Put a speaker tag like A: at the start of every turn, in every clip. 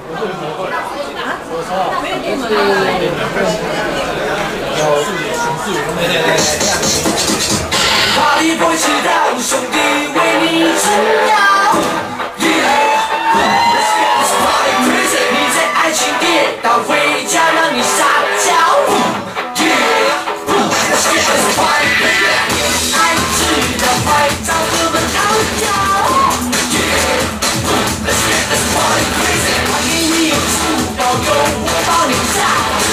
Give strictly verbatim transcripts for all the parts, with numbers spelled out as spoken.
A: 没有电门有巡视，对对对。Party boy 知道兄弟为你撑腰 ，Yeah，Let's get this party crazy。你在爱情跌倒，回家让你撒娇 ，Yeah，Let's get this party crazy。恋爱知道快找哥们讨教 ，Yeah，Let's get this party crazy。欢迎你有出包，有我帮你炸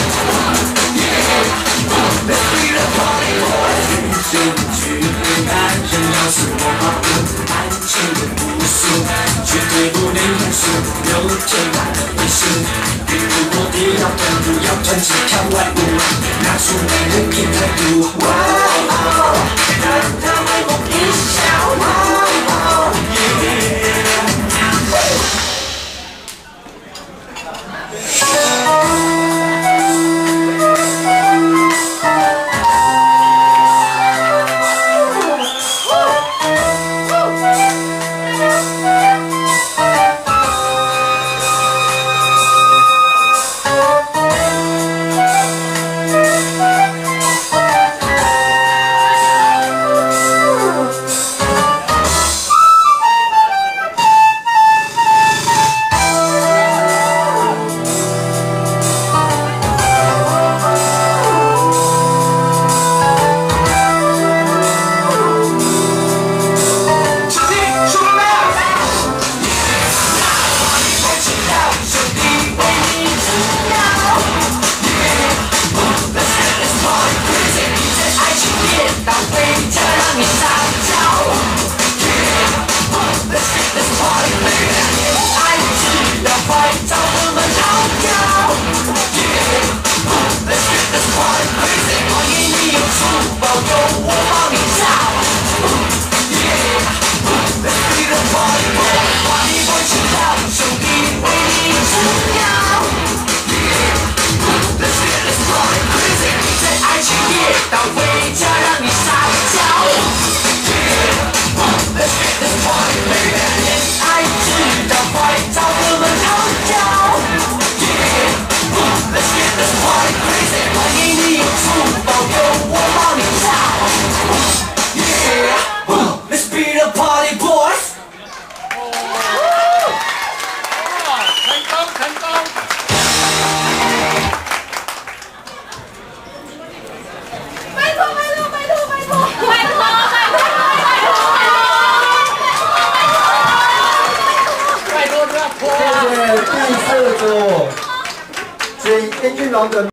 A: ，Yeah，Let's be the party boy。进去男人要是我保护爱情的无数，绝对不能认输。有天来了一世，别如我跌倒跟不要专心看外物，拿出男人一态度。哇哦，让他为我一笑。哇哦，耶。
B: 谢谢第四组，请英俊龙的。